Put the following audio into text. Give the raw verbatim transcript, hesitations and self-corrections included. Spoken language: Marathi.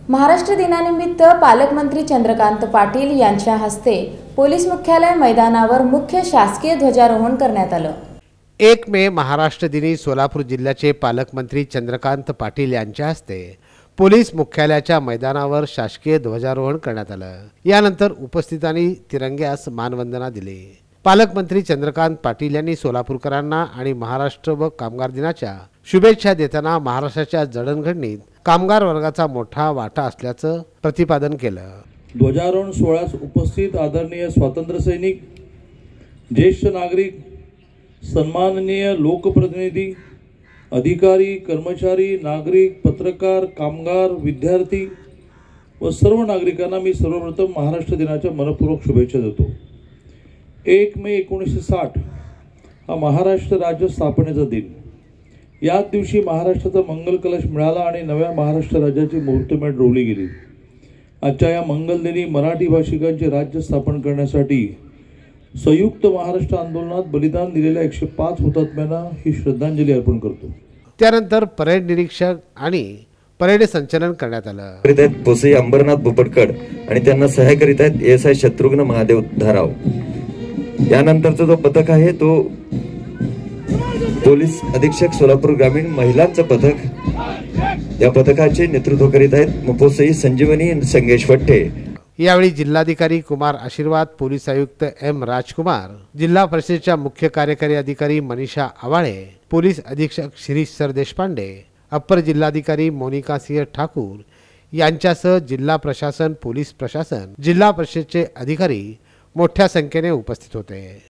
महाराष्ट्र दिनानिमित्त पालकमंत्री चंद्रकांत पाटील यांच्या हस्ते पोलीस मुख्यालय मैदानावर मुख्य शासकीय ध्वजारोहण करण्यात आलं। एक मे महाराष्ट्र दिनी सोलापूर जिल्ह्याचे पालकमंत्री चंद्रकांत पाटील यांच्या हस्ते पोलीस मुख्यालयाच्या मैदानावर शासकीय ध्वजारोहण करण्यात आलं। यानंतर उपस्थितांनी तिरंग्यास मानवंदना दिली। पालकमंत्री चंद्रकांत पाटील यांनी सोलापूरकरांना आणि महाराष्ट्र व कामगार दिनाच्या शुभेच्छा देताना महाराष्ट्राच्या जडणघडणीत कामगार वर्गाचा मोठा वाटा असल्याचं प्रतिपादन केलं। ध्वजारोहण सोहळ्यास उपस्थित आदरणीय स्वातंत्र्य सैनिक, ज्येष्ठ नागरिक, सन्माननीय लोकप्रतिनिधी, अधिकारी, कर्मचारी, नागरिक, पत्रकार, कामगार, विद्यार्थी व सर्व नागरिकांना मी सर्वप्रथम महाराष्ट्र दिनाच्या मनपूर्वक शुभेच्छा देतो। एक मे एकोणीसशे साठ हा महाराष्ट्र राज्य स्थापनेचा दिन। याच दिवशी महाराष्ट्राचा मंगल कलश मिळाला आणि नव्या महाराष्ट्र राज्याची मुहूर्तमेढ रोवली गेली। आजच्या या मंगल दिनी मराठी भाषिकांचे राज्य स्थापन करण्यासाठी संयुक्त महाराष्ट्र आंदोलनात बलिदान दिलेल्या एकशे पाच हुतात्म्यांना ही श्रद्धांजली अर्पण करतो। त्यानंतर परेड निरीक्षक आणि परेड संचलन करण्यात आलं। पोसई अंबरनाथ बोपटकर आणि त्यांना सहाय्य करीत आहेत एस आय शत्रुघ्न महादेव धाराव। यानंतरचा जो पथक आहे तो पोलीस अधीक्षक सोलापूर ग्रामीण महिलांचं पथक। या पथकाचे नेतृत्व करीत आहेत पोसई संजीवनी संगेश वट्टे। यावेळी जिल्हाधिकारी कुमार आशीर्वाद, पोलीस आयुक्त एम राजकुमार, जिल्हा परिषदेच्या मुख्य कार्यकारी अधिकारी मनीषा आवाळे, पोलीस अधीक्षक शिरीष सरदेशपांडे, अप्पर जिल्हाधिकारी मोनिका सिंह ठाकूर यांच्यासह जिल्हा प्रशासन, पोलीस प्रशासन, जिल्हा परिषदेचे अधिकारी मोठ्या संख्येने उपस्थित होते।